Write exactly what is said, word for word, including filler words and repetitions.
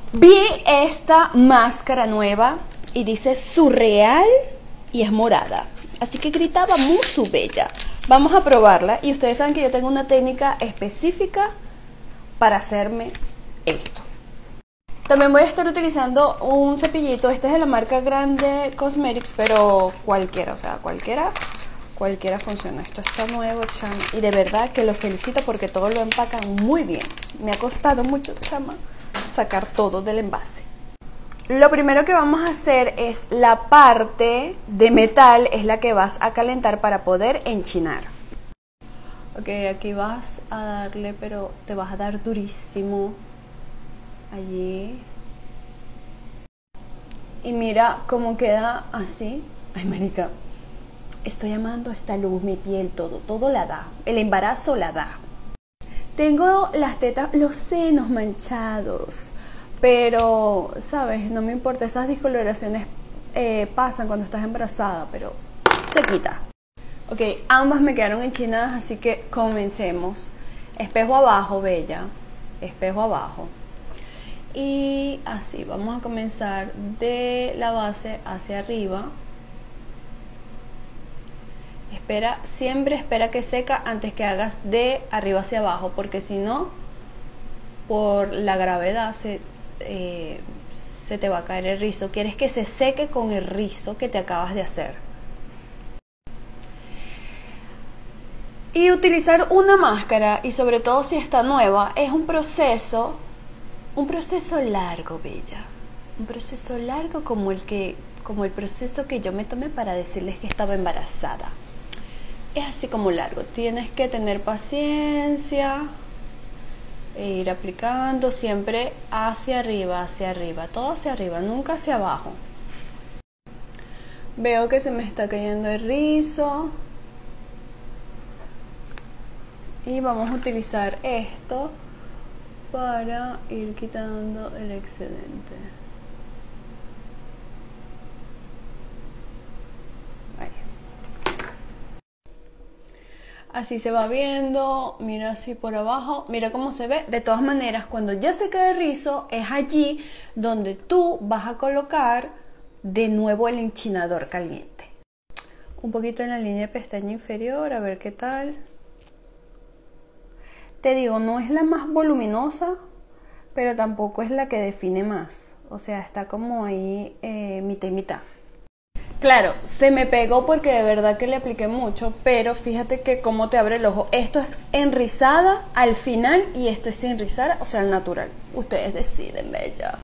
Vi esta máscara nueva y dice surreal y es morada. Así que gritaba muy su bella. Vamos a probarla y ustedes saben que yo tengo una técnica específica para hacerme esto. También voy a estar utilizando un cepillito. Este es de la marca Grande Cosmetics, pero cualquiera, o sea, cualquiera, cualquiera funciona. Esto está nuevo, chama. Y de verdad que lo felicito porque todo lo empacan muy bien. Me ha costado mucho, chama, sacar todo del envase. Lo primero que vamos a hacer es la parte de metal, es la que vas a calentar para poder enchinar. Ok, aquí vas a darle, pero te vas a dar durísimo. Allí. Y mira cómo queda así. Ay, marica, estoy amando esta luz, mi piel, todo, todo la da. El embarazo la da. Tengo las tetas, los senos manchados, pero, ¿sabes? No me importa, esas discoloraciones eh, pasan cuando estás embarazada, pero se quita. Ok, ambas me quedaron enchinadas, así que comencemos. Espejo abajo, bella. Espejo abajo. Y así, vamos a comenzar de la base hacia arriba. Espera, siempre espera que seca antes que hagas de arriba hacia abajo, porque si no, por la gravedad se, eh, se te va a caer el rizo. Quieres que se seque con el rizo que te acabas de hacer. Y utilizar una máscara, y sobre todo si está nueva, es un proceso, un proceso largo, bella. Un proceso largo como el, que, como el proceso que yo me tomé para decirles que estaba embarazada. Es así como largo, tienes que tener paciencia e ir aplicando siempre hacia arriba, hacia arriba, todo hacia arriba, nunca hacia abajo. Veo que se me está cayendo el rizo y vamos a utilizar esto para ir quitando el excedente. Así se va viendo, mira así por abajo, mira cómo se ve. De todas maneras, cuando ya se quede el rizo, es allí donde tú vas a colocar de nuevo el enchinador caliente. Un poquito en la línea de pestaña inferior, a ver qué tal. Te digo, no es la más voluminosa, pero tampoco es la que define más. O sea, está como ahí eh, mitad y mitad. Claro, se me pegó porque de verdad que le apliqué mucho, pero fíjate que cómo te abre el ojo. Esto es enrizada al final y esto es sin rizar, o sea, al natural. Ustedes deciden, bella.